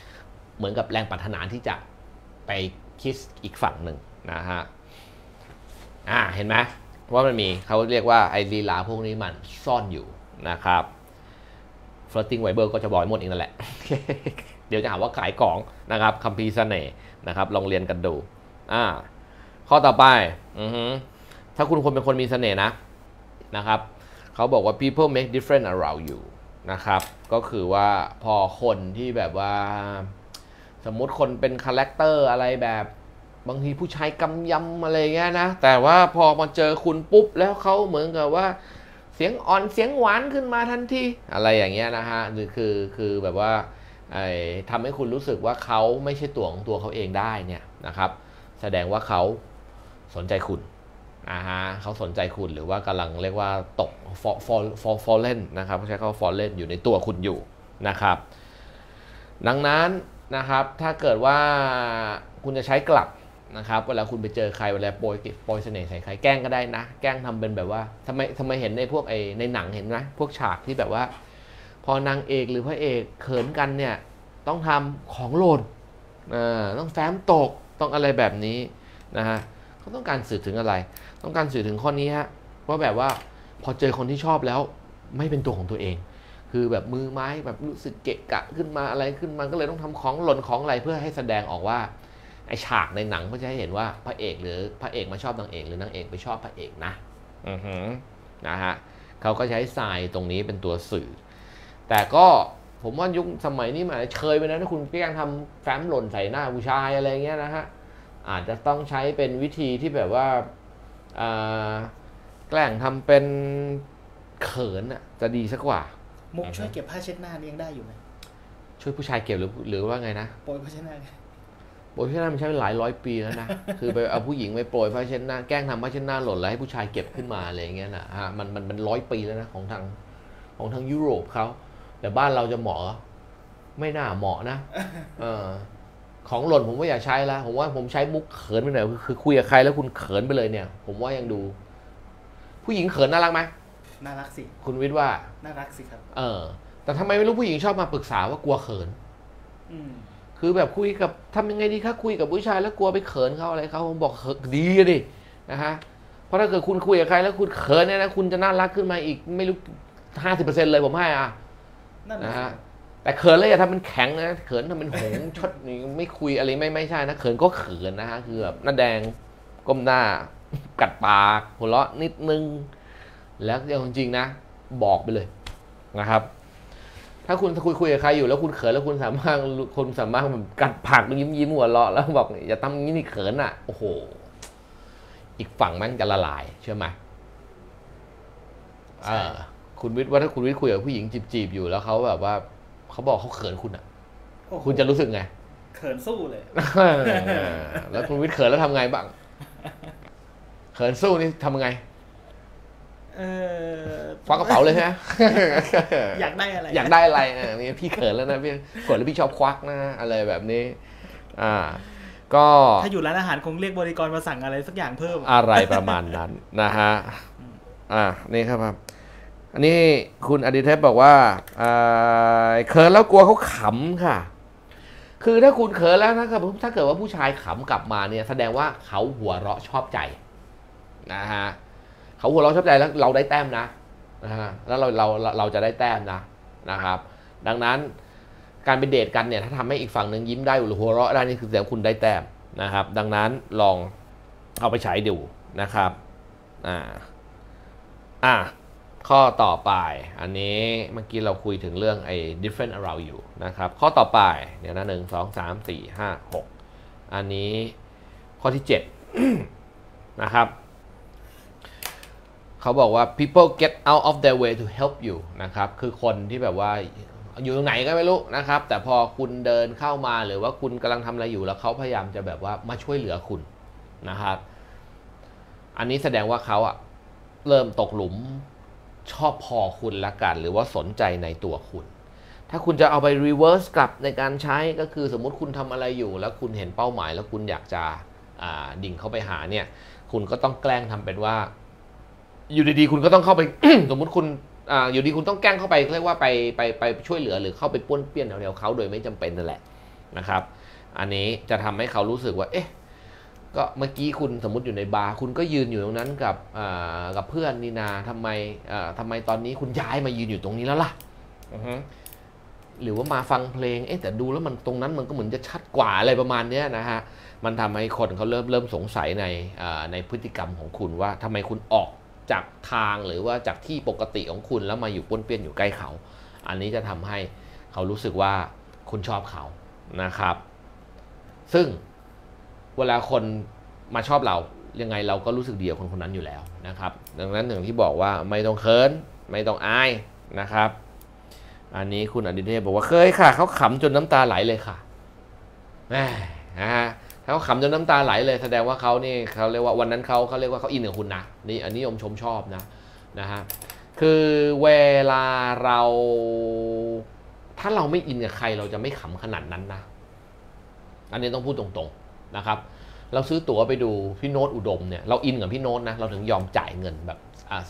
เหมือนกับแรงปรารถนาที่จะไปคิสอีกฝั่งหนึ่งนะฮะเห็นไหมว่ามันมีเขาเรียกว่าไอ้ลีลาพวกนี้มันซ่อนอยู่นะครับ Flirting Viber ก็จะบอกหมดอีกนั่นแหละ เดี๋ยวจะหาว่าขายของนะครับคัมภีร์เสน่ห์นะครับลองเรียนกันดูข้อต่อไปถ้าคุณคนเป็นคนมีเสน่ห์นะครับเขาบอกว่า people make difference around you นะครับก็คือว่าพอคนที่แบบว่าสมมุติคนเป็นคาแรคเตอร์อะไรแบบบางทีผู้ชายกำยำอะไรเงี้ยนะแต่ว่าพอมาเจอคุณปุ๊บแล้วเขาเหมือนกับว่าเสียงอ่อนเสียงหวานขึ้นมาทันทีอะไรอย่างเงี้ยนะฮะหรือคือแบบว่าทำให้คุณรู้สึกว่าเขาไม่ใช่ตัวของตัวเขาเองได้เนี่ยนะครับแสดงว่าเขาสนใจคุณเขาสนใจคุณหรือว่ากำลังเรียกว่าตก fallen นะครับใช้คำว่า fallen อยู่ในตัวคุณอยู่นะครับดังนั้นนะครับถ้าเกิดว่าคุณจะใช้กลับนะครับเวลาคุณไปเจอใครเวลาโปรยเสน่ห์ใส่ใครแกล้งก็ได้นะแกล้งทำเป็นแบบว่าทำไมเห็นในพวกในหนังเห็นไหมพวกฉากที่แบบว่าพอนางเอกหรือพระเอกเขินกันเนี่ยต้องทำของหล่นต้องแฟ้มตกต้องอะไรแบบนี้นะฮะเขาต้องการสื่อถึงอะไรต้องการสื่อถึงข้อนี้ฮะว่าแบบว่าพอเจอคนที่ชอบแล้วไม่เป็นตัวของตัวเองคือแบบมือไม้แบบรู้สึกเกะกะขึ้นมาอะไรขึ้นมาก็เลยต้องทำของหล่นของอะไรเพื่อให้แสดงออกว่าไอฉากในหนังเพื่อจะให้เห็นว่าพระเอกหรือพระเอกมาชอบนางเอกหรือนางเอกไปชอบพระเอกนะนะฮะเขาก็ใช้ทรายตรงนี้เป็นตัวสื่อแต่ก็ผมว่ายุคสมัยนี้มันเชยไปนะถ้าคุณแกล้งทำแฟ้มหล่นใส่หน้าผู้ชายอะไรเงี้ยนะฮะอาจจะต้องใช้เป็นวิธีที่แบบว่าแกล้งทำเป็นเขินจะดีสักกว่ามุกช่วยเก็บผ้าเช็ดหน้ายังได้อยู่ไหมช่วยผู้ชายเก็บหรือว่าไงนะโปรยผ้าเช็ดหน้าโปรยผ้าเช็ดหน้ามันใช้หลายร้อยปีแล้วนะ คือไปเอาผู้หญิงไปโปรยผ้าเช็ดหน้าแกล้งทำผ้าเช็ดหน้าหล่นแล้วให้ผู้ชายเก็บขึ้นมาอะไรอย่างเงี้ยนะมัน100 ปีแล้วนะของทางยุโรปเขาแต่บ้านเราจะเหมาะไม่น่าเหมาะนะของหล่นผมไม่อยากใช้แล้วผมว่าผมใช้มุกเขินไปหน่อยคือคุยกับใครแล้วคุณเขินไปเลยเนี่ยผมว่ายังดูผู้หญิงเขินน่ารักไหมน่ารักสิคุณวิทย์ว่าน่ารักสิครับแต่ทำไมไม่รู้ผู้หญิงชอบมาปรึกษาว่ากลัวเขินคือแบบคุยกับทำยังไงดีคะคุยกับผู้ชายแล้วกลัวไปเขินเขาอะไรเขาผมบอกดีดินะฮะเพราะถ้าเกิดคุณคุยกับใครแล้วคุณเขินเนี่ยนะคุณจะน่ารักขึ้นมาอีกไม่รู้50%เลยผมให้นะฮะแต่เขินแล้วอย่าทำเป็นแข็งนะเขินทำเป็นหงชดนี่ไม่คุยอะไรไม่ใช่นะเขินก็เขินนะฮะคือแบบหน้าแดงก้มหน้ากัดปากหัวเราะนิดนึงแล้วจริงๆนะบอกไปเลยนะครับถ้าคุณคุยกับใครอยู่แล้วคุณเขินแล้วคุณสามารถกัดปากยิ้มหัวเราะแล้วบอกอย่าทำอย่างนี้นี่เขินโอ้โหอีกฝั่งมันจะละลายใช่ไหมคุณวิทย์ว่าถ้าคุณวิทย์คุยกับผู้หญิงจีบอยู่แล้วเขาแบบว่าเขาบอกเขาเขินคุณคุณจะรู้สึกไงเขินสู้เลยแล้วคุณวิทย์เขินแล้วทำไงบ้างเขินสู้นี่ทำไงควักกระเป๋าเลยฮะอยากได้อะไรนี่พี่เขินแล้วนะพี่เขินแล้วพี่ชอบควักนะอะไรแบบนี้ก็ถ้าอยู่ร้านอาหารคงเรียกบริกรมาสั่งอะไรสักอย่างเพิ่มอะไรประมาณนั้นนะฮะนี่ครับอันนี้คุณอดิเทพบอกว่าเขินแล้วกลัวเขาขำค่ะคือถ้าคุณเขินแล้วถ้าเกิดว่าผู้ชายขำกลับมาเนี่ยแสดงว่าเขาหัวเราะชอบใจนะฮะเขาหัวเราะชอบใจแล้วเราได้แต้มนะฮะแล้วเราจะได้แต้มนะครับดังนั้นการไปเดทกันเนี่ยถ้าทำให้อีกฝั่งหนึ่งยิ้มได้หรือหัวเราะได้นี่คือแสดงคุณได้แต้มนะครับดังนั้นลองเอาไปใช้ดูนะครับข้อต่อไปอันนี้เมื่อกี้เราคุยถึงเรื่องdifferent around you นะครับข้อต่อไปเดี๋ยวนะ1 2 3 4 5 6อันนี้ข้อที่7 นะครับเขาบอกว่า people get out of their way to help you นะครับคือคนที่แบบว่าอยู่ตรงไหนก็ไม่รู้นะครับแต่พอคุณเดินเข้ามาหรือว่าคุณกำลังทำอะไรอยู่แล้วเขาพยายามจะแบบว่ามาช่วยเหลือคุณนะครับอันนี้แสดงว่าเขาเริ่มตกหลุมชอบพอคุณละกันหรือว่าสนใจในตัวคุณถ้าคุณจะเอาไป reverse กลับในการใช้ก็คือสมมุติคุณทำอะไรอยู่แล้วคุณเห็นเป้าหมายแล้วคุณอยากจะดิ่งเข้าไปหาเนี่ยคุณก็ต้องแกล้งทำเป็นว่าอยู่ดีๆคุณก็ต้องเข้าไป สมมุติคุณอยู่ดีคุณต้องแกล้งเข้าไปเรียกว่าไปช่วยเหลือหรือเข้าไปป้วนเปี้ยนแถวๆเขาโดยไม่จำเป็นนั่นแหละนะครับอันนี้จะทำให้เขารู้สึกว่าเอ๊ะก็เมื่อกี้คุณสมมติอยู่ในบาร์คุณก็ยืนอยู่ตรงนั้นกับเพื่อนนี่นาทำไมตอนนี้คุณย้ายมายืนอยู่ตรงนี้แล้วล่ะหรือว่ามาฟังเพลงแต่ดูแล้วมันตรงนั้นมันก็เหมือนจะชัดกว่าอะไรประมาณนี้นะฮะมันทำให้คนเขาเริ่มสงสัยในพฤติกรรมของคุณว่าทำไมคุณออกจากทางหรือว่าจากที่ปกติของคุณแล้วมาอยู่ป้วนเปี้ยนอยู่ใกล้เขาอันนี้จะทำให้เขารู้สึกว่าคุณชอบเขานะครับซึ่งเวลาคนมาชอบเรายังไงเราก็รู้สึกดีกับคนคนนั้นอยู่แล้วนะครับดังนั้นอย่างที่บอกว่าไม่ต้องเขินไม่ต้องอายนะครับอันนี้คุณอดิเทพบอกว่าเคยค่ะเขาขำจนน้ำตาไหลเลยค่ะนะฮะเขาขำจนน้ำตาไหลเลยแสดงว่าเขานี่เขาเรียกว่าวันนั้นเขาเรียกว่าเขาอินกับคุณนะนี่อันนี้ชมชอบนะฮะคือเวลาเราถ้าเราไม่อินกับใครเราจะไม่ขำขนาดนั้นนะอันนี้ต้องพูดตรงๆนะครับเราซื้อตั๋วไปดูพี่โน้ตอุดมเนี่ยเราอินกับพี่โน้ตนะเราถึงยอมจ่ายเงินแบบ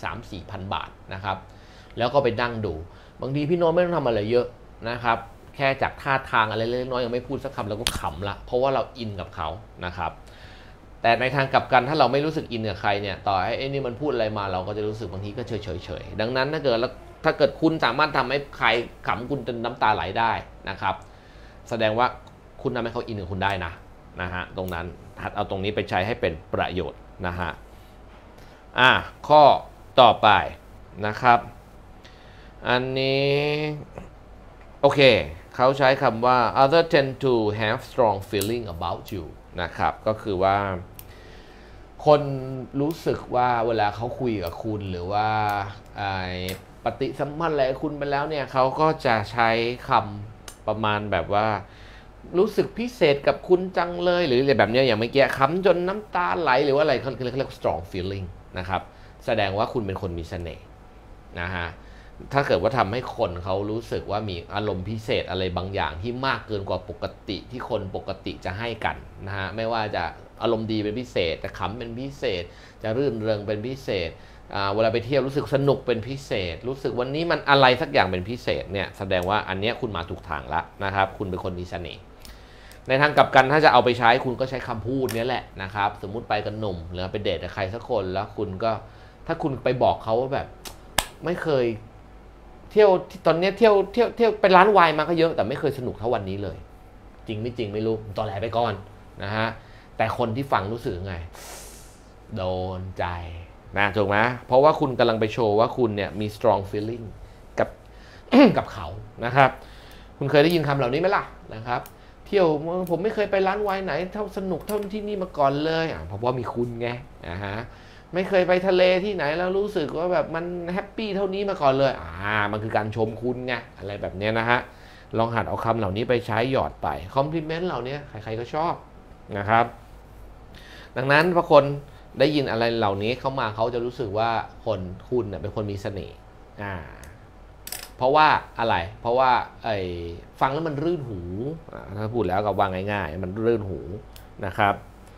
3-4 พันบาทนะครับแล้วก็ไปนั่งดูบางทีพี่โน้ตไม่ต้องทำอะไรเยอะนะครับแค่จากท่าทางอะไรเล็กน้อยยังไม่พูดสักคำเราก็ขำละเพราะว่าเราอินกับเขานะครับแต่ในทางกลับกันถ้าเราไม่รู้สึกอินกับใครเนี่ยต่อให้ไอ้นี่มันพูดอะไรมาเราก็จะรู้สึกบางทีก็เฉยดังนั้นถ้าเกิดคุณสามารถทำให้ใครขำคุณจนน้ำตาไหลได้นะครับแสดงว่าคุณทำให้เขาอินกับคุณได้นะฮะตรงนั้นเอาตรงนี้ไปใช้ให้เป็นประโยชน์นะฮะข้อต่อไปนะครับอันนี้โอเคเขาใช้คำว่า other tend to have strong feeling about you นะครับก็คือว่าคนรู้สึกว่าเวลาเขาคุยกับคุณหรือว่าปฏิสัมพันธ์อะไรคุณไปแล้วเนี่ยเขาก็จะใช้คำประมาณแบบว่ารู้สึกพิเศษกับคุณจังเลยหรืออะไรแบบนี้อย่างเมื่อกี้ขำจนน้ำตาไหลหรือว่าอะไรเขาเรียก strong feeling นะครับแสดงว่าคุณเป็นคนมีเสน่ห์นะฮะถ้าเกิดว่าทำให้คนเขารู้สึกว่ามีอารมณ์พิเศษอะไรบางอย่างที่มากเกินกว่าปกติที่คนปกติจะให้กันนะฮะไม่ว่าจะอารมณ์ดีเป็นพิเศษจะขำเป็นพิเศษจะรื่นเริงเป็นพิเศษเวลาไปเที่ยวรู้สึกสนุกเป็นพิเศษรู้สึกวันนี้มันอะไรสักอย่างเป็นพิเศษเนี่ยแสดงว่าอันนี้คุณมาถูกทางแล้วนะครับคุณเป็นคนมีเสน่ห์ในทางกลับกันถ้าจะเอาไปใช้คุณก็ใช้คำพูดนี้แหละนะครับสมมุติไปกับหนุ่มหรือไปเดทกับใครสักคนแล้วคุณก็ถ้าคุณไปบอกเขาว่าแบบไม่เคยเที่ยวตอนนี้เที่ยวไปร้านไวน์มาก็เยอะแต่ไม่เคยสนุกเท่าวันนี้เลยจริงไม่จริงไม่รู้ตอแหลไปก่อนนะฮะแต่คนที่ฟังรู้สึกไงโดนใจนะถูกไหมเพราะว่าคุณกำลังไปโชว์ว่าคุณเนี่ยมี strong feeling กับ กับเขานะครับคุณเคยได้ยินคำเหล่านี้ไหมล่ะนะครับเที่ยวผมไม่เคยไปร้านไวน์ไหนเท่าสนุกเท่าที่นี่มาก่อนเลยเพราะว่ามีคุณไงนะฮะไม่เคยไปทะเลที่ไหนแล้วรู้สึกว่าแบบมันแฮปปี้เท่านี้มาก่อนเลยมันคือการชมคุณไงอะไรแบบนี้นะฮะลองหัดเอาคำเหล่านี้ไปใช้หยอดไปคอมพลีเมนต์เหล่านี้ใครๆก็ชอบนะครับดังนั้นพอคนได้ยินอะไรเหล่านี้เข้ามาเขาจะรู้สึกว่าคุณเป็นคนมีเสน่ห์เพราะว่าอะไรเพราะว่าฟังแล้วมันรื่นหูถ้าพูดแล้วก็วางง่ายๆมันรื่นหูนะครับ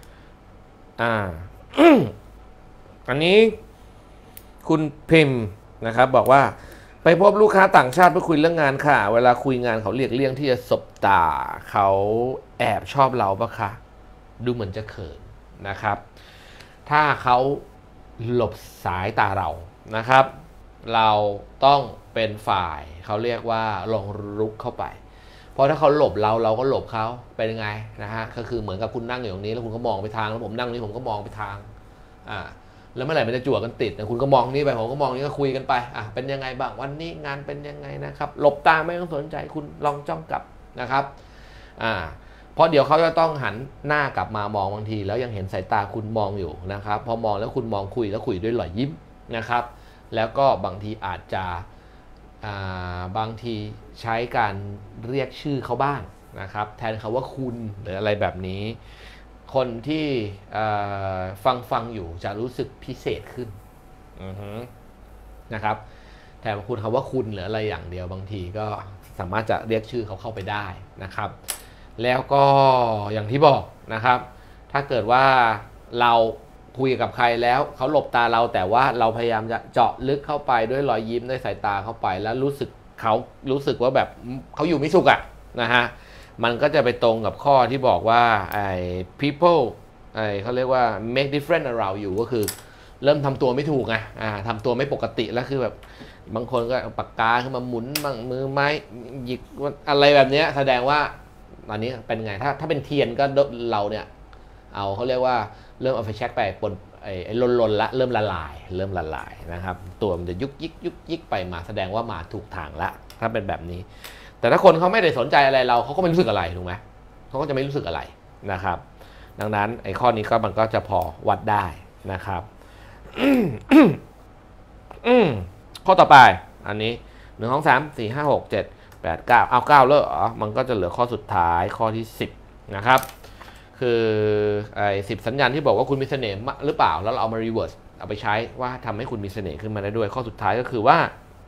อันนี้คุณพิมพ์นะครับบอกว่าไปพบลูกค้าต่างชาติเพื่อคุยเรื่องงานค่ะเวลาคุยงานเขาเลี่ยงที่จะสบตาเขาแอบชอบเราปะคะดูเหมือนจะเขินนะครับถ้าเขาหลบสายตาเรานะครับเราต้องเป็นฝ่ายเขาเรียกว่าลองรุกเข้าไปเพราะถ้าเขาหลบเราก็หลบเขาเป็นยังไงนะฮะก็คือเหมือนกับคุณนั่งอยู่ตรงนี้แล้วคุณก็มองไปทางแล้วผมนั่งนี้ผมก็มองไปทางแล้วเมื่อไหร่มันจะจั่วกันติดคุณก็มองนี่ไปผมก็มองนี่ก็คุยกันไปเป็นยังไงบ้างวันนี้งานเป็นยังไงนะครับหลบตาไม่ต้องสนใจคุณลองจ้องกลับนะครับเพราะเดี๋ยวเขาจะต้องหันหน้ากลับมามองบางทีแล้วยังเห็นสายตาคุณมองอยู่นะครับพอมองแล้วคุณมองคุยแล้วคุยด้วยรอยยิ้มนะครับแล้วก็บางทีอาจจะบางทีใช้การเรียกชื่อเขาบ้างนะครับแทนคำว่าคุณหรืออะไรแบบนี้คนที่ฟังอยู่จะรู้สึกพิเศษขึ้นนะครับแทนคุณคำว่าคุณหรืออะไรอย่างเดียวบางทีก็สามารถจะเรียกชื่อเขาเข้าไปได้นะครับแล้วก็อย่างที่บอกนะครับถ้าเกิดว่าเราคุยกับใครแล้วเขาหลบตาเราแต่ว่าเราพยายามจะเจาะลึกเข้าไปด้วยรอยยิ้มด้วยสายตาเข้าไปแล้วรู้สึกว่าแบบเขาอยู่ไม่สุขนะฮะมันก็จะไปตรงกับข้อที่บอกว่าไอ้ people ไอ้เขาเรียกว่า make different around you ก็คือเริ่มทำตัวไม่ถูกไงทำตัวไม่ปกติแล้วคือแบบบางคนก็เอาปากกาขึ้นมาหมุนบางมือไม้หยิกอะไรแบบนี้แสดงว่าตอนนี้เป็นไงถ้าเป็นเทียนก็เราเนี่ยเอาเขาเรียกว่าเริ่มเอาไฟแช็กไปปนไอ้ลนละเริ่มละลายนะครับตัวมันจะยุกยิกไปมาแสดงว่ามาถูกทางละถ้าเป็นแบบนี้แต่ถ้าคนเขาไม่ได้สนใจอะไรเราเขาก็ไม่รู้สึกอะไรถูกไหมเขาก็จะไม่รู้สึกอะไรนะครับดังนั้นไอ้ข้อนี้ก็มันก็จะพอวัดได้นะครับ ข้อต่อไปอันนี้1 2 3 4 5 6 7 8 9เอา9แล้วเหรอมันก็จะเหลือข้อสุดท้ายข้อที่10นะครับคือไอ้10สัญญาณที่บอกว่าคุณมีเสน่ห์หรือเปล่าแล้วเราเอามารีเวิร์สเอาไปใช้ว่าทำให้คุณมีเสน่ห์ขึ้นมาได้ด้วยข้อสุดท้ายก็คือว่า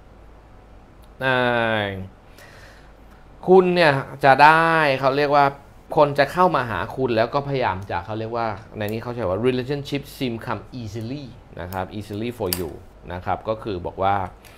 คุณเนี่ยจะได้เขาเรียกว่าคนจะเข้ามาหาคุณแล้วก็พยายามจะเขาเรียกว่าในนี้เขาใช้ว่า relationship seem come easily นะครับ easily for you นะครับก็คือบอกว่า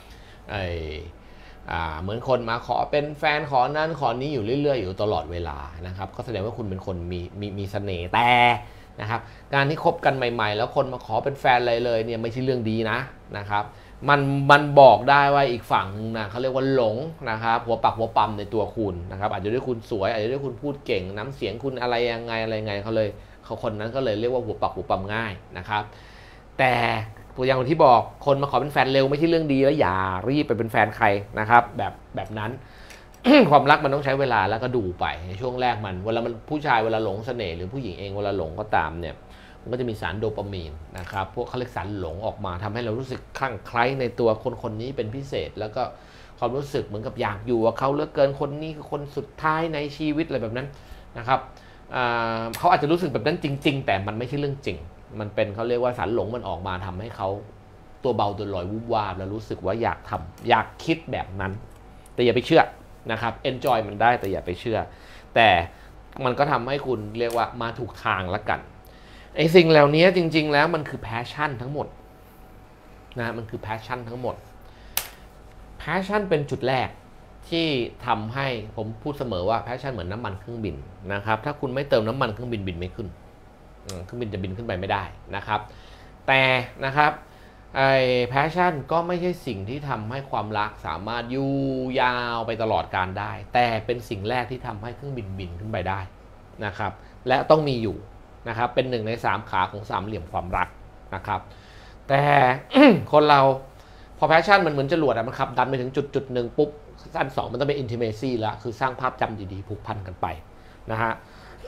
เหมือนคนมาขอเป็นแฟนขอนั้นขอนี้อยู่เรื่อยๆอยู่ตลอดเวลานะครับก็แสดงว่าคุณเป็นคนมีเสน่ห์แต่นะครับการที่คบกันใหม่ๆแล้วคนมาขอเป็นแฟนเลยเนี่ยไม่ใช่เรื่องดีนะครับมันบอกได้ว่าอีกฝั่งนึงนะเขาเรียกว่าหลงนะครับหัวปักหัวปั๊มในตัวคุณนะครับอาจจะด้วยคุณสวยอาจจะด้วยคุณพูดเก่งน้ำเสียงคุณอะไรยังไงเขาคนนั้นก็เลยเรียกว่าหัวปักหัวปั๊มง่ายนะครับแต่ตัวอย่างที่บอกคนมาขอเป็นแฟนเร็วไม่ใช่เรื่องดีแล้วอย่ารีบไปเป็นแฟนใครนะครับแบบนั้น ความรักมันต้องใช้เวลาแล้วก็ดูไปในช่วงแรกเวลาผู้ชายเวลาหลงเสน่ห์หรือผู้หญิงเองเวลาหลงก็ตามเนี่ยมันก็จะมีสารโดปามีนนะครับพวกเขาเรียกสารหลงออกมาทำให้เรารู้สึกคลั่งไคล้ในตัวคนนี้เป็นพิเศษแล้วก็ความรู้สึกเหมือนกับอยากอยู่กับเขาเหลือเกินคนนี้คือคนสุดท้ายในชีวิตอะไรแบบนั้นนะครับเขาอาจจะรู้สึกแบบนั้นจริงๆแต่มันไม่ใช่เรื่องจริงมันเป็นเขาเรียกว่าสารหลงมันออกมาทำให้เขาตัวเบาตัวลอยวุบวาบแล้วรู้สึกว่าอยากทำอยากคิดแบบนั้นแต่อย่าไปเชื่อนะครับ enjoy มันได้แต่อย่าไปเชื่อแต่มันก็ทำให้คุณเรียกว่ามาถูกทางละกันไอ้สิ่งเหล่านี้จริงๆแล้วมันคือ passion ทั้งหมดนะมันคือ passion ทั้งหมด passion เป็นจุดแรกที่ทำให้ผมพูดเสมอว่า passion เหมือนน้ำมันเครื่องบินนะครับถ้าคุณไม่เติมน้ำมันเครื่องบินบินไม่ขึ้นเครื่องบินจะบินขึ้นไปไม่ได้นะครับแต่นะครับไอ้ passion ก็ไม่ใช่สิ่งที่ทำให้ความรักสามารถอยู่ยาวไปตลอดกาลได้แต่เป็นสิ่งแรกที่ทำให้เครื่องบินบินขึ้นไปได้นะครับและต้องมีอยู่นะครับเป็น1 ใน 3ขาของสามเหลี่ยมความรักนะครับแต่ คนเราพอ passion มันเหมือนจรวดมันขับดันไปถึงจุดหนึ่งปุ๊บขั้น2มันต้องเป็น intimacy แล้วคือสร้างภาพจำดีๆผูกพันกันไปนะฮะ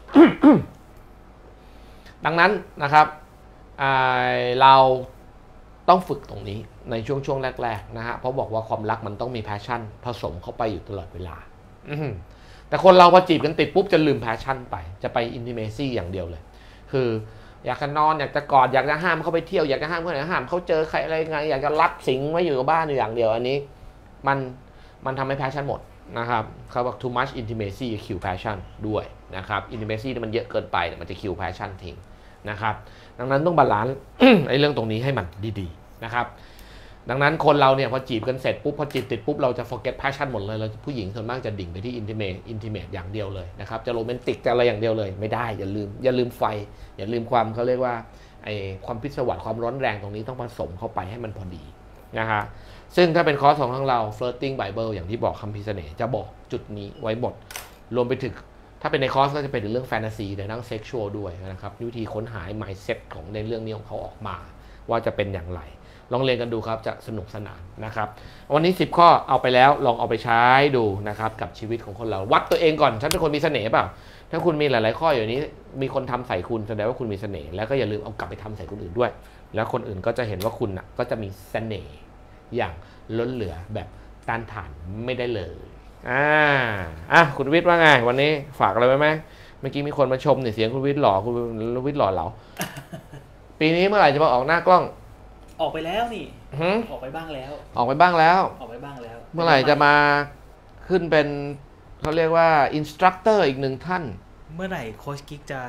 ดังนั้นนะครับเราต้องฝึกตรงนี้ในช่วงแรกๆนะฮะเพราะบอกว่าความรักมันต้องมี passion ผสมเข้าไปอยู่ตลอดเวลาแต่คนเราพอจีบกันติดปุ๊บจะลืม passion ไปจะไป intimacy อย่างเดียวเลยคืออยากจะนอนอยากจะกอดอยากจะห้ามเขาไปเที่ยวอยากจะห้ามเขาห้ามเขาเจอใครอะไรไงอยากจะรัดสิงไว้อยู่กับบ้านอยู่อย่างเดียวอันนี้มันทำให้ passion หมดนะครับเขาบอก too much intimacy kill passion ด้วยนะครับ intimacy มันเยอะเกินไปมันจะ kill passion ทิ้งนะครับดังนั้นต้องบาลานซ์ ไอ้เรื่องตรงนี้ให้มันดีๆนะครับดังนั้นคนเราเนี่ยพอจีบกันเสร็จปุ๊บพอจีบติดปุ๊บเราจะ forget passion หมดเลยเราผู้หญิงส่วนมากจะดิ่งไปที่ intimate อย่างเดียวเลยนะครับจะโรแมนติกจะอะไรอย่างเดียวเลยไม่ได้อย่าลืมไฟอย่าลืมความเขาเรียกว่าไอ้ความพิศวาสความร้อนแรงตรงนี้ต้องผสมเข้าไปให้มันพอดีนะฮะซึ่งถ้าเป็นคอร์สของเรา flirting bible อย่างที่บอกคำพิเศษจะบอกจุดนี้ไว้หมดรวมไปถึงถ้าเป็นในคอร์สก็จะเป็นเรื่องแฟนตาซีในเรื่องเซ็กชวลด้วยนะครับวิธีค้นหา mindset ของในเรื่องนี้ของเขาออกมาว่าจะเป็นอย่างไรลองเรียนกันดูครับจะสนุกสนานนะครับวันนี้10ข้อเอาไปแล้วลองเอาไปใช้ดูนะครับกับชีวิตของคนเราวัดตัวเองก่อนฉันเป็นคนมีเสน่ห์เปล่าถ้าคุณมีหลายๆข้ออย่างนี้มีคนทำใส่คุณแสดงว่าคุณมีเสน่ห์แล้วก็อย่าลืมเอากลับไปทำใส่คนอื่นด้วยแล้วคนอื่นก็จะเห็นว่าคุณก็จะมีเสน่ห์อย่างล้นเหลือแบบต้านทานไม่ได้เลยคุณวิทย์ว่าไงวันนี้ฝากอะไรไว้ไหมเมื่อกี้มีคนมาชมเนี่ยเสียงคุณวิทย์หล่อคุณวิทย์หล่อเหลา ปีนี้เมื่อไหร่จะมาออกหน้ากล้องออกไปแล้วนี่ออกไปบ้างแล้วเมื่อไหร่จะมาขึ้นเป็นเขาเรียกว่าอินสตรัคเตอร์อีก1 ท่านเมื่อไหร่โค้ชกิ๊กจะ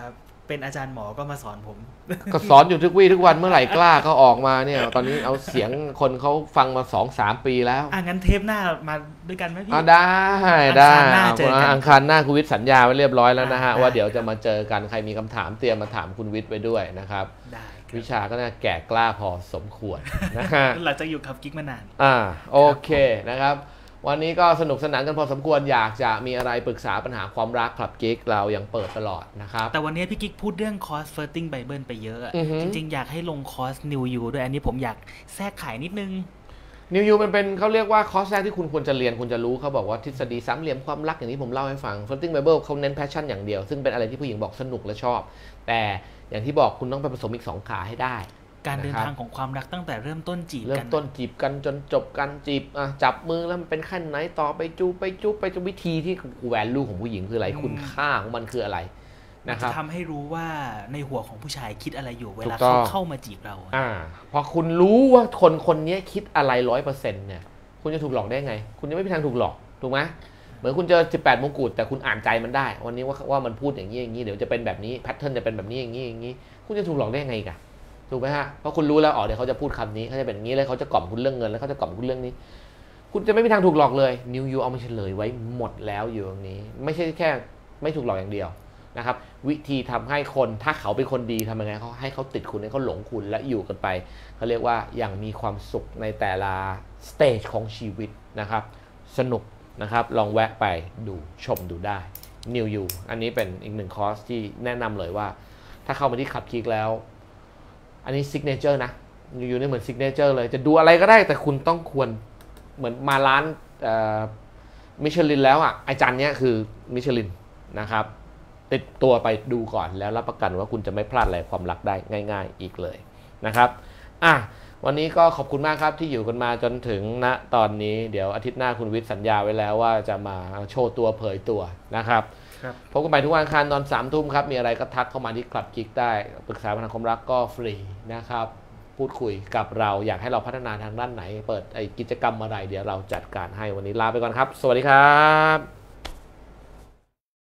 เป็นอาจารย์หมอก็มาสอนผมก็สอนอยู่ทุกวี่ทุกวันเมื่อไหร่กล้าก็ออกมาเนี่ยตอนนี้เอาเสียงคนเขาฟังมา 2-3 ปีแล้วงั้นเทปหน้ามาด้วยกันไหมพี่ได้อังคารหน้าคุณวิทย์สัญญาไว้เรียบร้อยแล้วนะฮะว่าเดี๋ยวจะมาเจอกันใครมีคำถามเตรียมมาถามคุณวิทย์ไว้ด้วยนะครับวิชาก็น่าแก่กล้าพอสมควรนะฮะหลังจากอยู่กับกิ๊กมานานโอเคนะครับวันนี้ก็สนุกสนานกันพอสมควรอยากจะมีอะไรปรึกษาปัญหาความรักคลับกิ๊กเรายังเปิดตลอดนะครับแต่วันนี้พี่กิ๊กพูดเรื่องคอร์ส Flirting Bible ไปเยอะจริงๆอยากให้ลงคอร์ส New You ด้วยอันนี้ผมอยากแทรกขายนิดนึง New You มันเป็นเขาเรียกว่าคอร์สแรกที่คุณควรจะเรียนคุณจะรู้เขาบอกว่าทฤษฎีสามเหลี่ยมความรักอย่างที่ผมเล่าให้ฟัง Flirting Bible เขาเน้น passion อย่างเดียวซึ่งเป็นอะไรที่ผู้หญิงบอกสนุกและชอบแต่อย่างที่บอกคุณต้องไปผสมอีก2ขาให้ได้การเดินทางของความรักตั้งแต่เริ่มต้นจีบกันจนจบกันจีบจับมือแล้วมันเป็นขั้นไหนต่อไปจูบไปวิธีที่แวลูของผู้หญิงคืออะไรคุณค่าของมันคืออะไรนะครับทำให้รู้ว่าในหัวของผู้ชายคิดอะไรอยู่เวลาเข้ามาจีบเราพอคุณรู้ว่าคนนี้คิดอะไร 100% เนี่ยคุณจะถูกหลอกได้ไงคุณจะไม่มีทางถูกหลอกถูกไหมเหมือนคุณเจอ18มงกุฎแต่คุณอ่านใจมันได้วันนี้ว่ามันพูดอย่างนี้เดี๋ยวจะเป็นแบบนี้แพทเทิร์นจะเป็นแบบนี้อย่างนี้คุณจะถูกหลอกได้ไงกันถูกไหมฮะเพราะคุณรู้แล้วเดี๋ยวเขาจะพูดคำนี้เขาจะเป็นอย่างนี้แล้วเขาจะกล่อมคุณเรื่องเงินแล้วเขาจะกล่อมคุณเรื่องนี้คุณจะไม่มีทางถูกหลอกเลย New You เอามาเฉลยไว้หมดแล้วอยู่ตรงนี้ไม่ใช่แค่ไม่ถูกหลอกอย่างเดียวนะครับวิธีทำให้คนถ้าเขาเป็นคนดีทำยังไงเขาให้เขาติดคุณให้เขาหลงคุณและอยู่กันไปเขาเรียกว่าอย่างมีความสุขในแต่ละสเตจของชีวิตนะครับสนุกนะครับลองแวะไปดูชมดูได้ New You อันนี้เป็นอีกหนึ่งคอร์สที่แนะนำเลยว่าถ้าเข้ามาที่ขับคิกแล้วอันนี้ซิกเนเจอร์นะอยู่ในเหมือนซิกเนเจอร์เลยจะดูอะไรก็ได้แต่คุณต้องควรเหมือนมาร้านมิชลินแล้วอาจารย์เนี้ยคือมิชลินนะครับติดตัวไปดูก่อนแล้วรับประกันว่าคุณจะไม่พลาดอะไรความรักได้ง่ายๆอีกเลยนะครับวันนี้ก็ขอบคุณมากครับที่อยู่กันมาจนถึงณตอนนี้เดี๋ยวอาทิตย์หน้าคุณวิทย์สัญญาไว้แล้วว่าจะมาโชว์ตัวเผยตัวนะครับพบกันใหม่ทุกวันอังคารตอน 3 ทุ่มครับมีอะไรก็ทักเข้ามาที่คลับกิ๊กได้ปรึกษาปัญหาความรักก็ฟรีนะครับพูดคุยกับเราอยากให้เราพัฒนาทางด้านไหนเปิดกิจกรรมอะไรเดี๋ยวเราจัดการให้วันนี้ลาไปก่อนครับสวัสดีครับ